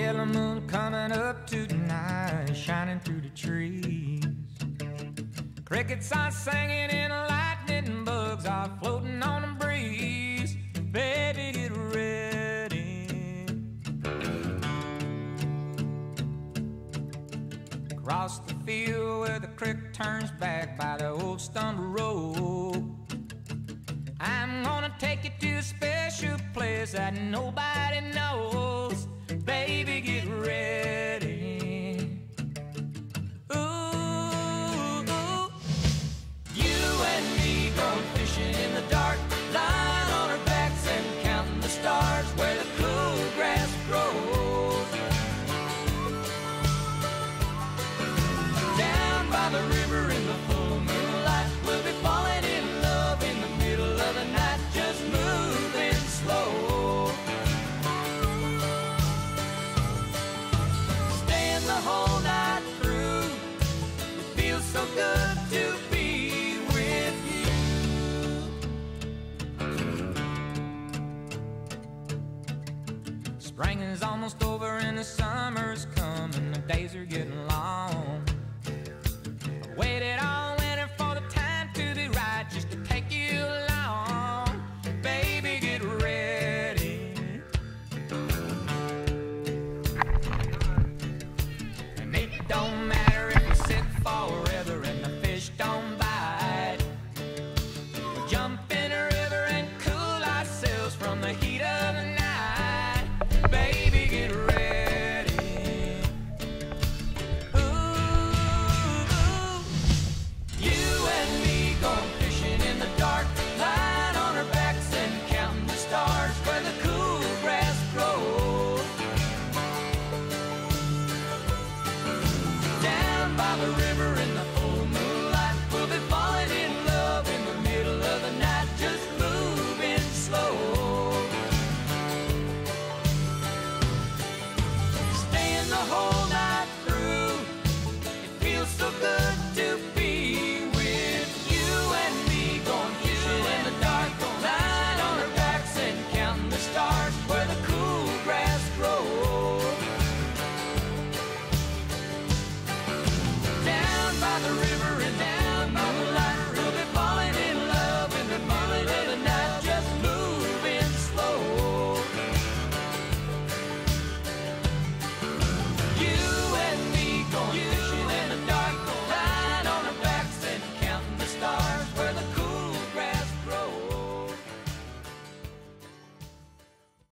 yellow moon coming up tonight, shining through the trees. Crickets are singing and lightning bugs are floating on the breeze. Baby, get ready. Across the field where the creek turns back by the old stumble road, I'm gonna take you to a special place that nobody knows. Baby, get ready. Ooh, you and me going fishing in the dark, lying on our backs and counting the stars where the cool grass grows. Down by the river in the full moonlight, we'll be falling in love in the middle of the night, just moving slow. Staying the whole night through, it feels so good to be with you. Spring is almost over and the summer's coming, the days are getting